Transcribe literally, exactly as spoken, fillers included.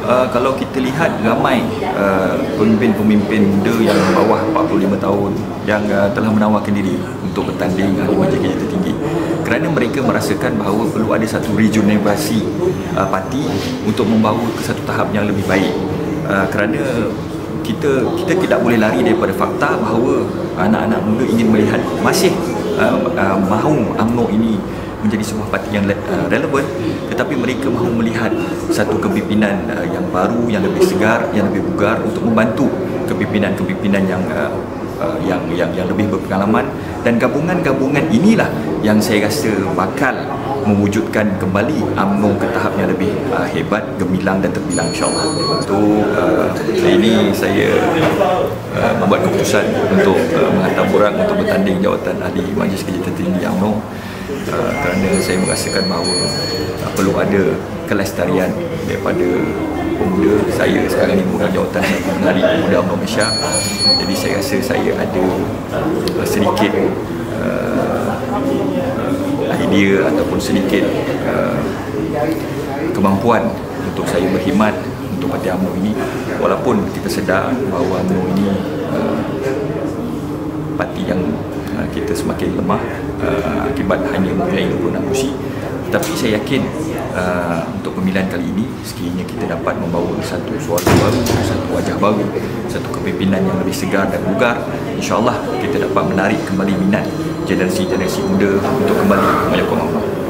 Uh, kalau kita lihat ramai uh, pemimpin-pemimpin muda yang bawah empat puluh lima tahun yang uh, telah menawarkan diri untuk bertanding di majlis kerja tertinggi, kerana mereka merasakan bahawa perlu ada satu regenerasi uh, parti untuk membawa ke satu tahap yang lebih baik. Uh, kerana kita kita tidak boleh lari daripada fakta bahawa anak-anak muda ingin melihat masih uh, uh, mahu U M N O ini menjadi sebuah parti yang uh, relevan, tetapi mereka mahu melihat satu kepimpinan uh, yang baru, yang lebih segar, yang lebih bugar untuk membantu kepimpinan-kepimpinan yang uh, uh, yang yang yang lebih berpengalaman, dan gabungan-gabungan inilah yang saya rasa bakal mewujudkan kembali U M N O ke tahap yang lebih uh, hebat, gemilang dan terbilang, insya-Allah. Itu uh, ini saya uh, membuat keputusan untuk uh, menghantar borang untuk bertanding jawatan ahli Majlis Kerja Tertinggi U M N O. Uh, kerana saya merasakan bahawa uh, perlu ada kelestarian daripada pemuda. Saya sekarang ini memegang jawatan Menteri Pemuda U M N O Malaysia. Jadi saya rasa saya ada uh, sedikit uh, idea ataupun sedikit uh, kemampuan untuk saya berkhidmat untuk parti U M N O ini, walaupun kita sedar bahawa U M N O ini uh, parti yang uh, kita semakin lemah uh, akibat hanya mempunyai dua puluh enam kursi. Tapi saya yakin uh, untuk pemilihan kali ini, sekiranya kita dapat membawa satu suara baru, satu wajah baru, satu kepimpinan yang lebih segar dan bugar, insya-Allah kita dapat menarik kembali minat generasi-generasi muda untuk kembali menyokong U M N O.